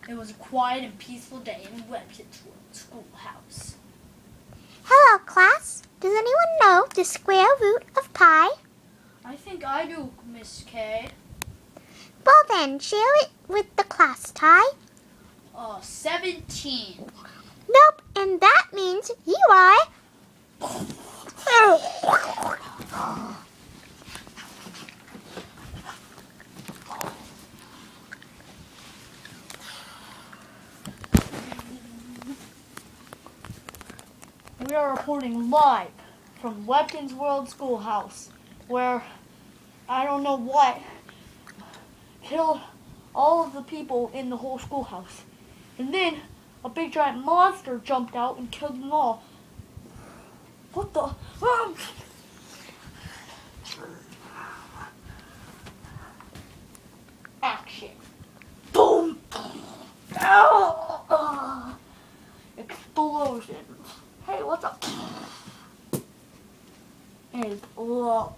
It was a quiet and peaceful day in Webkinz schoolhouse. Hello, class. Does anyone know the square root of pi? I think I do, Miss K. Well then, share it with the class, Ty. 17. Nope, and that means you are... We are reporting live from Webkinz World Schoolhouse, where I don't know what killed all of the people in the whole schoolhouse. And then a big giant monster jumped out and killed them all. What the? Action. Boom. Explosions. Hey, what's up? Is love.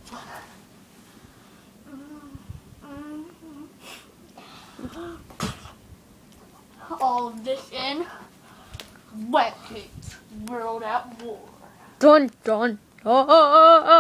All of this in Webkinz World at War. Dun dun dun.